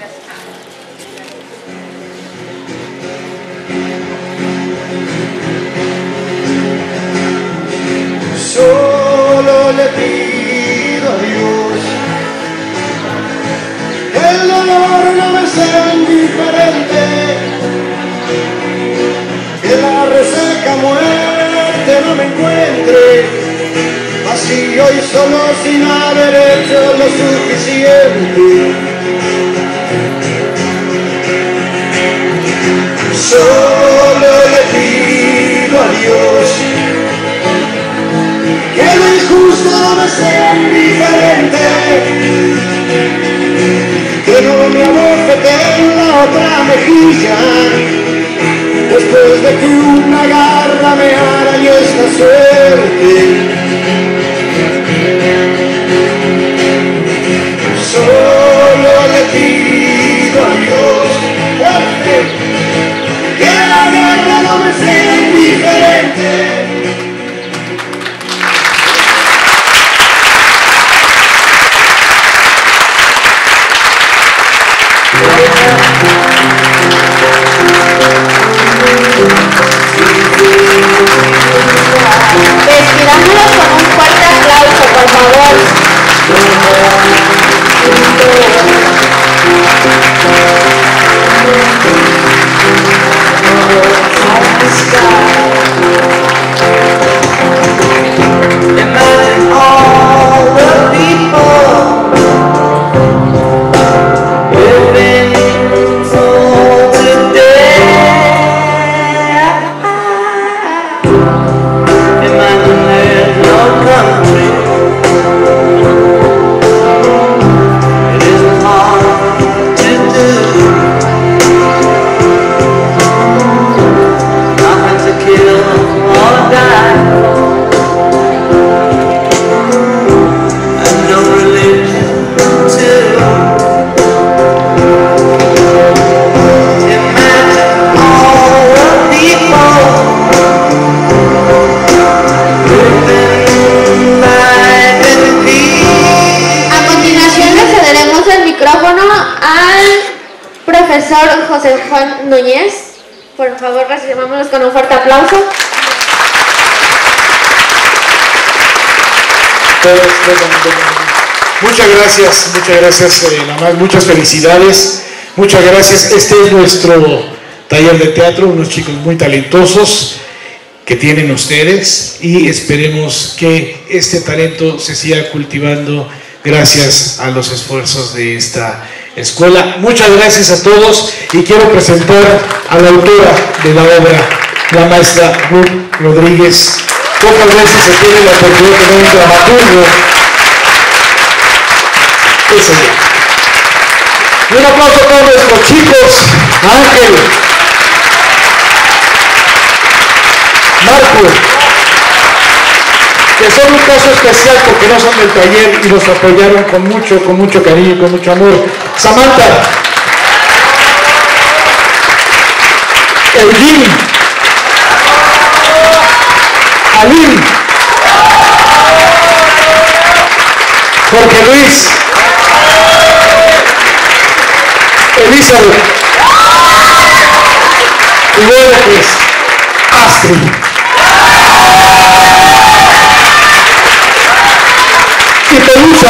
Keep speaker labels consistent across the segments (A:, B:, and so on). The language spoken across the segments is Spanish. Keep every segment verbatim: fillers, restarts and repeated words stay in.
A: Solo le pido a Dios que el dolor no me sea indiferente, que la resaca muerte no me encuentre así hoy solo sin haber hecho lo suficiente. Solo le pido a Dios que lo injusto no me sea indiferente, que no me abofete en la otra mejilla, después de que una garra me arañó esta suerte. Solo le pido a Dios que la guerra no me sea indiferente.
B: Despidámonos con un fuerte aplauso, por favor.
A: Imagine all the people who've been sold to death. Imagine there's no country. It isn't hard to do. Nothing to kill or die.
B: Profesor José Juan Núñez, por favor recibámonos con un fuerte aplauso.
C: Muchas gracias, muchas gracias, eh, nada más, muchas felicidades, muchas gracias. Este es nuestro taller de teatro, unos chicos muy talentosos que tienen ustedes y esperemos que este talento se siga cultivando gracias a los esfuerzos de esta escuela. Muchas gracias a todos y quiero presentar a la autora de la obra, la maestra Ruth Rodríguez. Pocas veces se tiene la oportunidad de tener un dramaturgo. Es ella. Y un aplauso a todos nuestros chicos, a Ángel, Marco, que son un caso especial porque no son del taller y los apoyaron con mucho, con mucho cariño, con mucho amor. Samantha, Eugene, Aline, Jorge Luis, Elizabeth, y bueno pues, Astrid. Y Pelusa.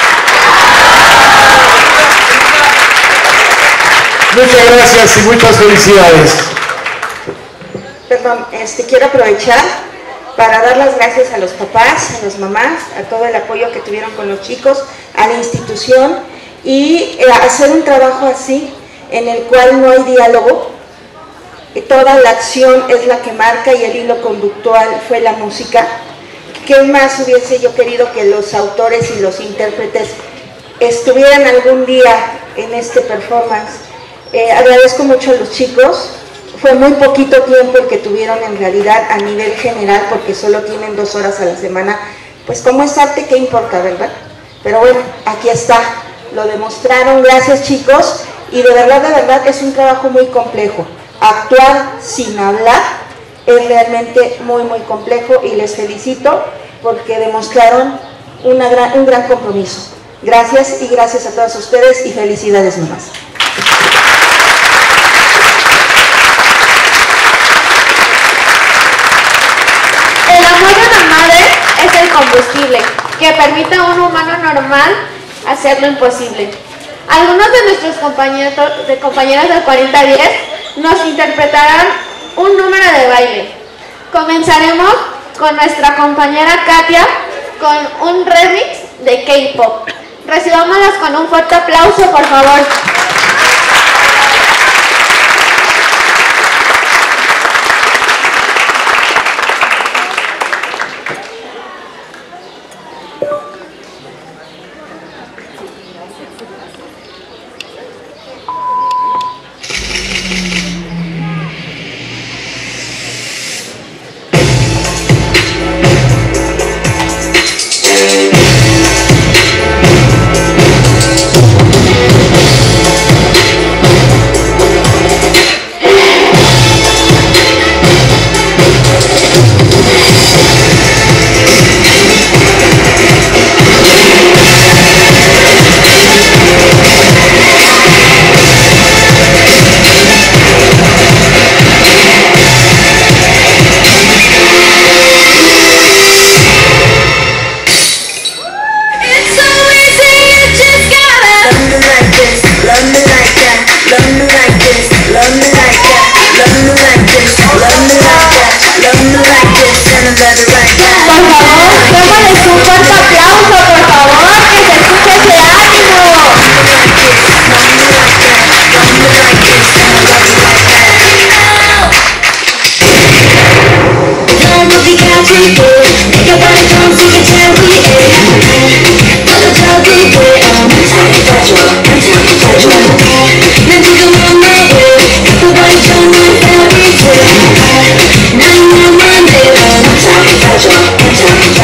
C: Muchas gracias y muchas felicidades.
D: Perdón, este, quiero aprovechar para dar las gracias a los papás, a las mamás, a todo el apoyo que tuvieron con los chicos, a la institución y eh, hacer un trabajo así en el cual no hay diálogo. Toda la acción es la que marca y el hilo conductual fue la música. ¿Qué más hubiese yo querido que los autores y los intérpretes estuvieran algún día en este performance? Eh, agradezco mucho a los chicos, fue muy poquito tiempo el que tuvieron en realidad a nivel general porque solo tienen dos horas a la semana, pues como es arte, ¿qué importa, verdad? Pero bueno, aquí está, lo demostraron, gracias chicos, y de verdad, de verdad es un trabajo muy complejo. Actuar sin hablar es realmente muy muy complejo y les felicito porque demostraron una gran, un gran compromiso. Gracias y gracias a todos ustedes y felicidades nomás.
B: El amor de una madre es el combustible que permite a un humano normal hacer lo imposible. Algunos de nuestros compañeros de compañeras del cuarenta diez nos interpretarán un número de baile. Comenzaremos con nuestra compañera Katia con un remix de K-pop. Recibámoslas con un fuerte aplauso, por favor.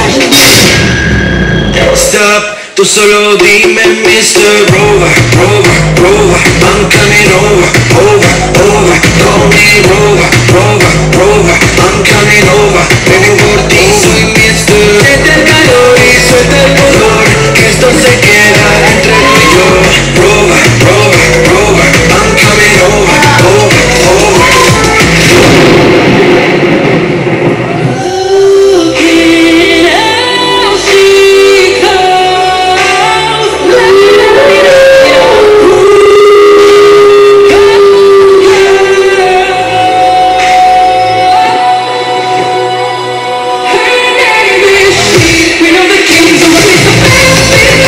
E: Tú solo dime, mister Rover, Rover.